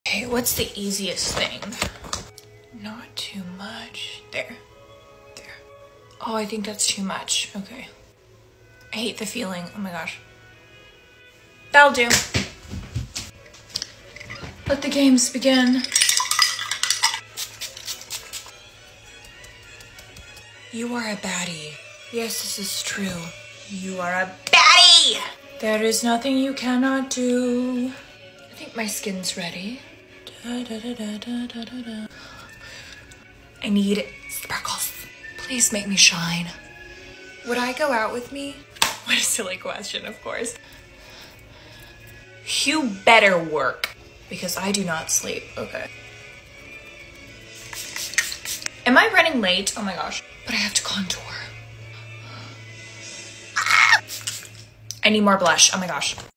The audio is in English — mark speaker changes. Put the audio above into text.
Speaker 1: Okay, what's the easiest thing? Not too much. There. There. Oh, I think that's too much. Okay. I hate the feeling. Oh my gosh. That'll do. Let the games begin. You are a baddie. Yes, this is true. You are a baddie! There is nothing you cannot do. I think my skin's ready. Da, da, da, da, da, da, da. I need sparkles. Please make me shine. Would I go out with me? What a silly question, of course. You better work, because I do not sleep. Okay. Am I running late? Oh my gosh. But I have to contour. I need more blush. Oh my gosh.